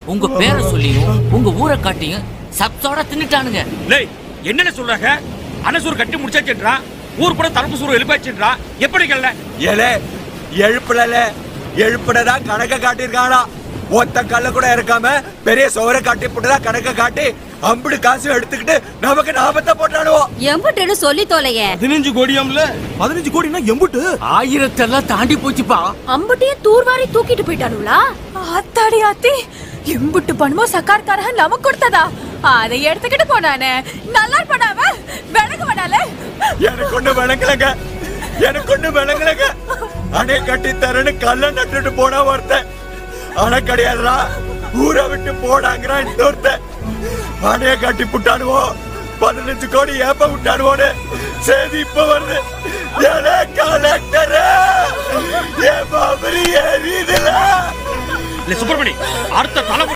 உங்க பேரை சொல்லியும் உங்க ஊரை காட்டியும் சப்சோட தின்னுட்டானுங்க. என்னன்னு சொல்றாங்க? அனசூர் கட்டி முடிச்சாச்சுன்றான், ஊர் கூட தரப்பு சூறு எழுப்பாச்சுன்றான். எப்படி கல்ல ஏலே எழுப்புடல, எழுப்புடதான் கணக்க காட்டியிருக்கானா. ஒத்த கல்ல கூட இருக்காம பெரிய சோரை காட்டி போட்டுதான் கணக்க காட்டி அம்புடு காசு எடுத்துக்கிட்டு நமக்கு லாபத்தை போட்டானுவோம். எம்புட்டுன்னு சொல்லி தோலைய 15 கோடியாம்ல. 15 கோடினா எம்புட்டு 1000 எல்லாம் தாண்டி போச்சுப்பா. அம்புட்டையும் தூர்வாரி தூக்கிட்டு போயிட்டானுங்களா? ஆத்தாடி ஆத்தி, எம்புட்டு பணமோ சர்க்கார்காரன் நமக்கு கொடுத்ததா? அதை எடுத்துக்கிட்டு போனானே, நல்லா பண்ணாம விளங்க வேணால. எனக்கு ஒண்ணு விளங்கலங்க, எனக்கு ஒண்ணு விளங்கலங்க. அணை கட்டி தரன்னு கல்ல நட்டுட்டு போனா ஒருத்தன், அணை கிடையாதுடா ஊரை விட்டு போடாங்கிறான் இன்னொருத்தன். அணைய கட்டி புட்டானுவோம், 15 கோடி ஏப்ப விட்டானுவோன்னு செய்தி இப்ப வருது. கலெக்டர் எரியுதுல சுப்பிரமணி அடுத்த தலை